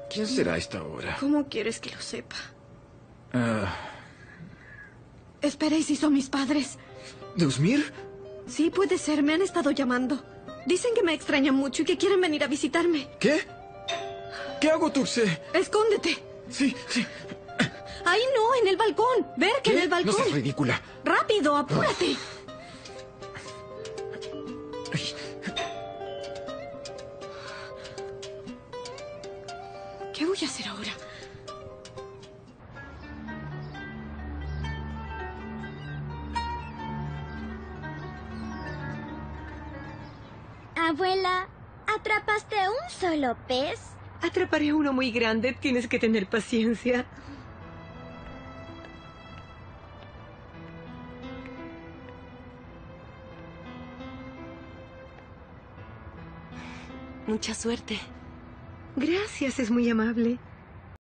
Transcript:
¿Quién será a esta hora? ¿Cómo quieres que lo sepa? Ah, Espera, ¿y si son mis padres? ¿Deusmir? Sí, puede ser. Me han estado llamando. Dicen que me extrañan mucho y que quieren venir a visitarme. ¿Qué? ¿Qué hago, Tuxe? ¡Escóndete! Sí, sí. ¡Ahí no! ¡En el balcón! ¡Ver que en el No balcón! seas ridícula. ¡Rápido! ¡Apúrate! Ay, ¿Qué voy a hacer ahora? Abuela, ¿atrapaste un solo pez? Atraparé uno muy grande. Tienes que tener paciencia. Mucha suerte. Gracias, es muy amable.